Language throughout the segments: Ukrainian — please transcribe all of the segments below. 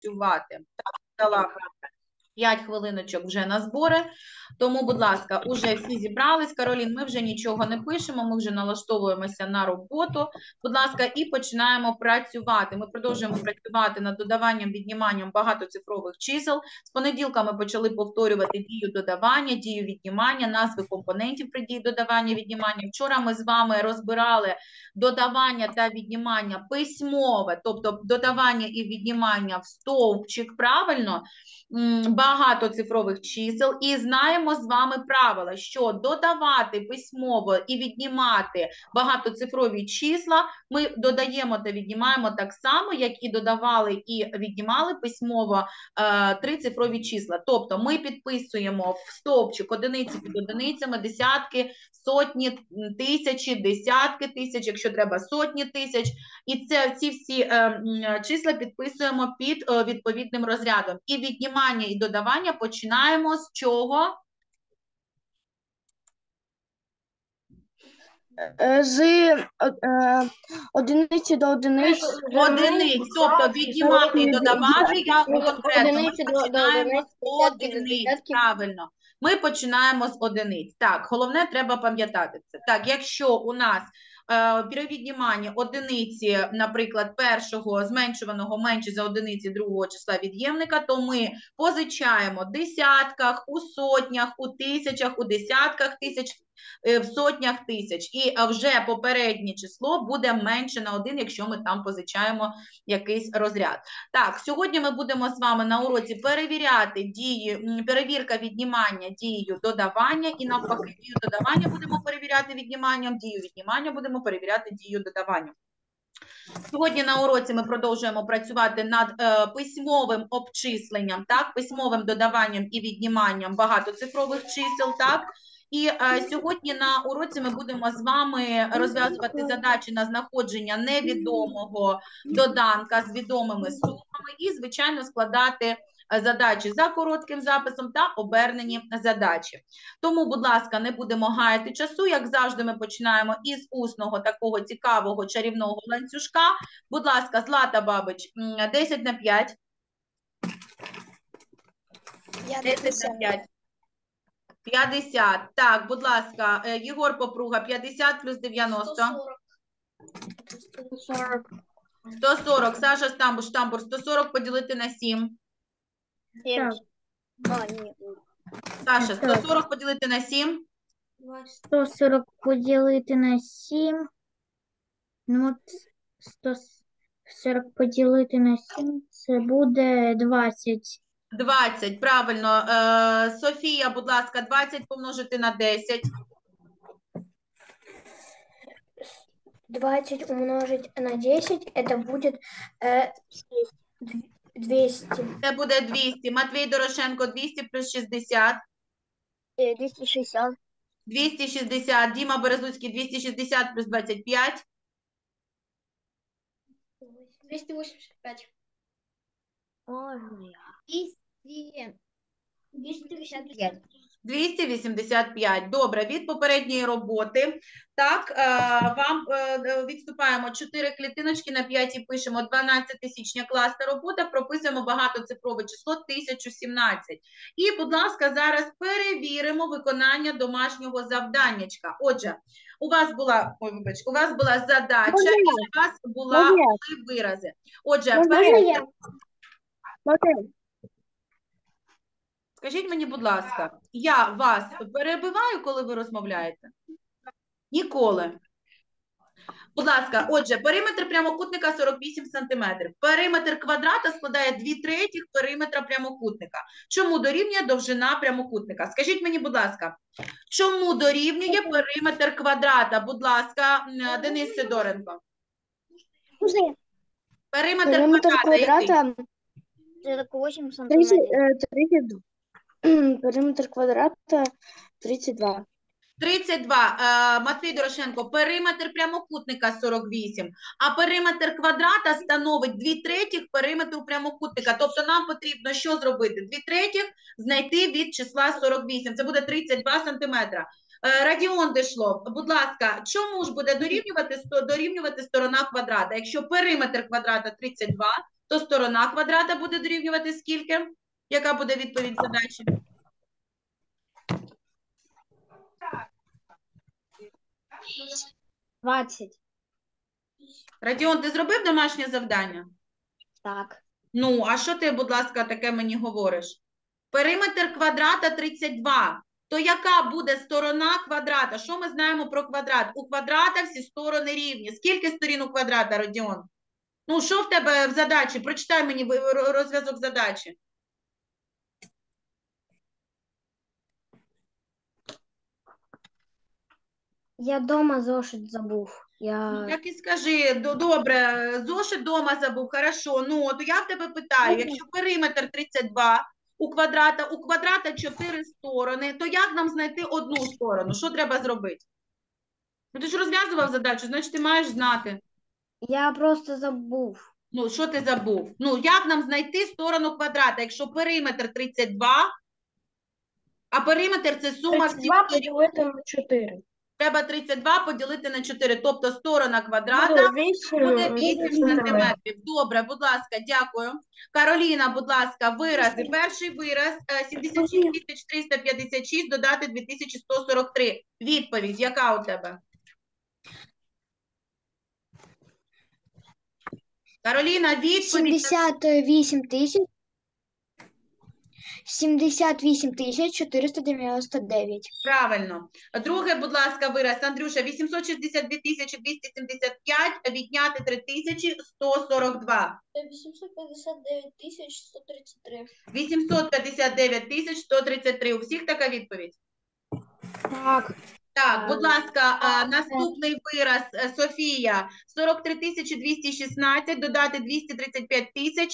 працювати. Так, дала 5 хвилиночок вже на збори, тому, будь ласка, уже всі зібрались. Каролін, ми вже нічого не пишемо, ми вже налаштовуємося на роботу. Будь ласка, і починаємо працювати. Ми продовжуємо працювати над додаванням, відніманням багатоцифрових чисел. З понеділка ми почали повторювати дію додавання, дію віднімання, назви компонентів при дії додавання, віднімання. Вчора ми з вами розбирали додавання та віднімання письмове, тобто додавання і віднімання в стовпчик, правильно? Багатоцифрових чисел, і знаємо з вами правила, що додавати письмово і віднімати багатоцифрові числа ми додаємо та віднімаємо так само, як і додавали і віднімали письмово трицифрові числа. Тобто ми підписуємо в стовпчик одиниці під одиницями, десятки, сотні, тисячі, десятки тисяч, якщо треба сотні тисяч, і ці всі числа підписуємо під відповідним розрядом. І віднімання і додавання починаємо з чого? З одиниці до одиниці. Одиниць, тобто віднімати і додавати, я конкретно, ми починаємо з одиниць, правильно. Ми починаємо з одиниць. Так, головне, треба пам'ятати це. Так, якщо у нас при відніманні одиниці, наприклад, першого зменшуваного менше за одиниці другого числа від'ємника, то ми позичаємо в десятках, у сотнях, у тисячах, у десятках тисяч, в сотнях тисяч. І вже попереднє число буде менше на 1, якщо ми там позичаємо якийсь розряд. Так, сьогодні ми будемо з вами на уроці перевіряти дії, перевірка віднімання дією додавання, і навпаки дію додавання будемо перевіряти відніманням, дію віднімання будемо перевіряти дію додаванням. Сьогодні на уроці ми продовжуємо працювати над письмовим обчисленням, так, письмовим додаванням і відніманням багатоцифрових чисел, так. І сьогодні на уроці ми будемо з вами розв'язувати задачі на знаходження невідомого доданка з відомими сумами і, звичайно, складати задачі за коротким записом та обернені задачі. Тому, будь ласка, не будемо гаяти часу. Як завжди, ми починаємо із усного такого цікавого чарівного ланцюжка. Будь ласка, Злата Бабич, 10 на 5. 10 на 5. 50. Так, будь ласка, Єгор Попруга, 50 плюс 90. 140. 140. Саша Штамбур, 140 поділити на 7. 7. Саша, 140 поділити на 7. 140 поділити на 7. Ну, 140 поділити на 7, це буде 20. 20, правильно. Софія, будь ласка, 20 помножити на 10. 20 умножить на 10, это будет 200. Це буде 200. Матвій Дорошенко, 200 плюс 60. 260. 260. Діма Березуцький, 260 плюс 25. 285. 285. 285. Добре, від попередньої роботи. Так, вам відступаємо 4 клітиночки, на 5 пишемо 12 січня, класна робота, прописуємо багатоцифрове число 1017. І, будь ласка, зараз перевіримо виконання домашнього завданнячка. Отже, у вас була задача, і у вас були вирази. Отже, скажіть мені, будь ласка, я вас перебиваю, коли ви розмовляєте? Ніколи. Будь ласка, отже, периметр прямокутника 48 см. Периметр квадрата складає 2/3 периметра прямокутника. Чому дорівнює довжина прямокутника? Скажіть мені, будь ласка, чому дорівнює периметр квадрата? Будь ласка, Денис Сидоренко. Периметр квадрата 48 см. Периметр квадрата 32. 32. Матвій Дорошенко, периметр прямокутника 48, а периметр квадрата становить 2/3 периметру прямокутника. Тобто нам потрібно що зробити? 2/3 знайти від числа 48. Це буде 32 см. Радіон Дешлов, будь ласка, чому ж буде дорівнювати сторона квадрата? Якщо периметр квадрата 32, то сторона квадрата буде дорівнювати скільки? Яка буде відповідь задачі? Радіон, ти зробив домашнє завдання? Так. Ну, а що ти, будь ласка, таке мені говориш? Периметр квадрата 32. То яка буде сторона квадрата? Що ми знаємо про квадрат? У квадрата всі сторони рівні. Скільки сторін у квадрата, Родіон? Ну, що в тебе в задачі? Прочитай мені розв'язок задачі. Я дома зошит забув. Ну, так і скажи, добре, зошит дома забув, хорошо. Ну, от я в тебе питаю, якщо периметр 32 у квадрата 4 сторони, то як нам знайти одну сторону? Що треба зробити? Ну, ти ж розв'язував задачу, значить ти маєш знати. Я просто забув. Ну, що ти забув? Ну, як нам знайти сторону квадрата, якщо периметр 32, а периметр – це сума всіх 32 сторін. поділити на 4. Треба 32 поділити на 4, тобто сторона квадрата буде 8 сантиметрів. Добре, будь ласка, дякую. Кароліна, будь ласка, вирази. Перший вираз 76 356 додати 2143. Відповідь, яка у тебе? Кароліна, відповідь. 78 499. Правильно. Друге, будь ласка, вираз. Андрюша, 862 275 відняти 3142. 859 133. 859 133. У всіх така відповідь? Так. Так, будь ласка, наступний вираз, Софія. 43 216 додати 235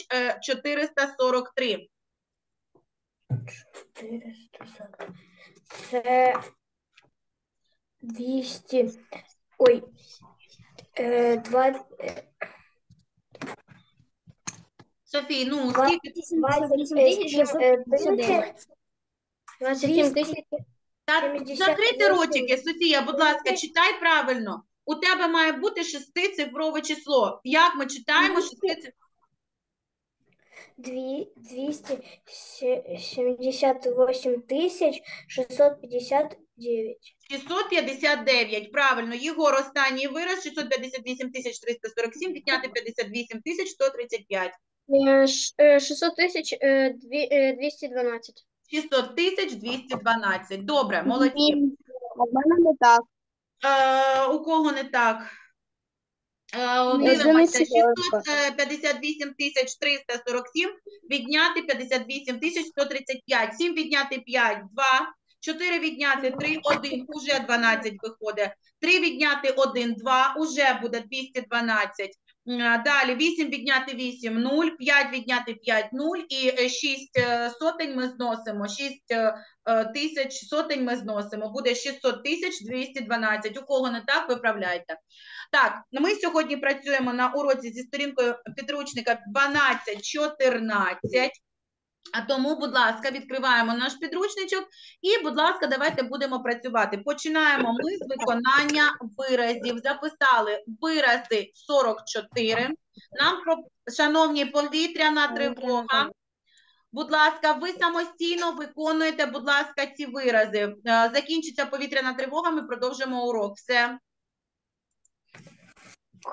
443. 440. Це 200. Ой. 20. Софій, ну, скільки? 27 тисяч. Та закрийте ротики, Софія, будь ласка, читай правильно. У тебе має бути шестицифрове число. Як ми читаємо шестицифрове? 278 тисяч 659. 659, правильно. Єгор, останній вираз, 658 347, відняти 58 135. 600 тисяч 212. 600 212. Добре, молодці. У мене не так. У кого не так? Дивимося, 658 347 відняти 58 135. 7 відняти 5, 2. 4 відняти 3, 1, уже 12 виходить. 3 відняти 1, 2, уже буде 212. Далі 8 відняти 8, 0, 5 відняти 5, 0 і 6 сотень ми зносимо, 6 тисяч сотень ми зносимо, буде 600 212. У кого не так, виправляйте. Так, ми сьогодні працюємо на уроці зі сторінкою підручника 12-14. А тому, будь ласка, відкриваємо наш підручничок і, будь ласка, давайте будемо працювати. Починаємо ми з виконання виразів. Записали вирази 44. Нам, шановні, повітряна тривога. Будь ласка, ви самостійно виконуєте, будь ласка, ці вирази. Закінчиться повітряна тривога, ми продовжимо урок. Все.